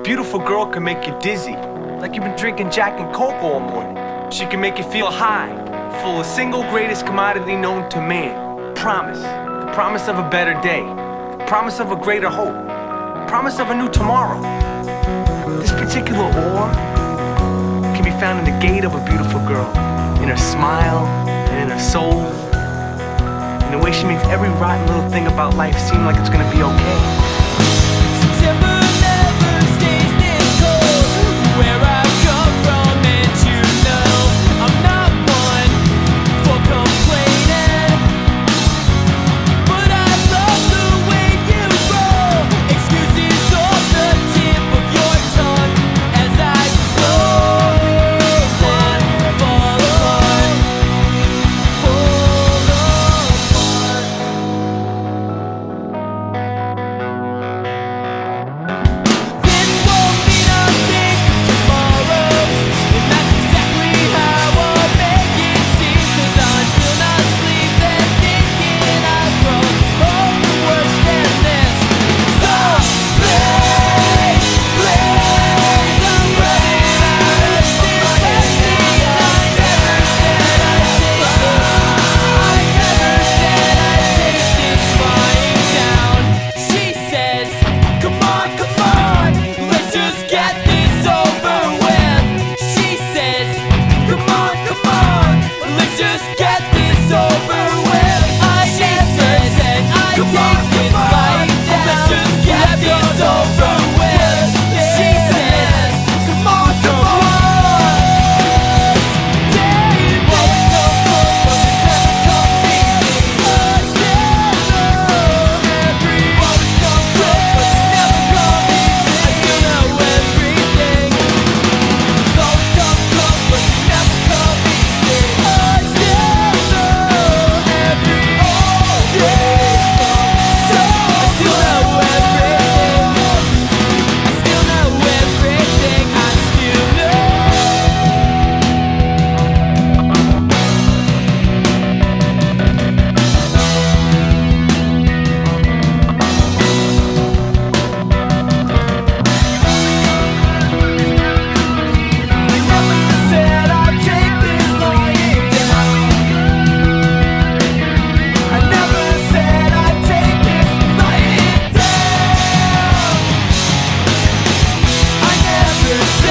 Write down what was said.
beautiful girl can make you dizzy, like you've been drinking Jack and Coke all morning. She can make you feel high, full of single greatest commodity known to man. Promise. The promise of a better day. The promise of a greater hope. The promise of a new tomorrow. This particular ore can be found in the gate of a beautiful girl, in her smile and in her soul, in the way she makes every rotten little thing about life seem like it's gonna be okay. September never stays this cold. Where I come from, and you know I'm not one for complaining, but I love the way you roll. Excuses off the tip of your tongue as I slowly fall apart. This won't mean a thing tomorrow, and that's exactly how I'll make it seem. 'Cause I'm still not sleeping, thinking I've grown worse than this. So please, please, I'm running out of sympathy. I never said I'd take this. I never said I'd take this lying down. She says, come on, let's just get this over with. She says, come on, let's just get this over with. I never said I'd take this lying down. Let's just get this over with. She says, come on. Stay always no good, but it's never come easy. I still know every always come close, but it's never come easy. I still know everything. It's always come close, but it's never come easy. I still know every always come so. I still know everything. I still know everything. I still know. I never said I'd take this lying down. I never said I'd take this lying down. I never said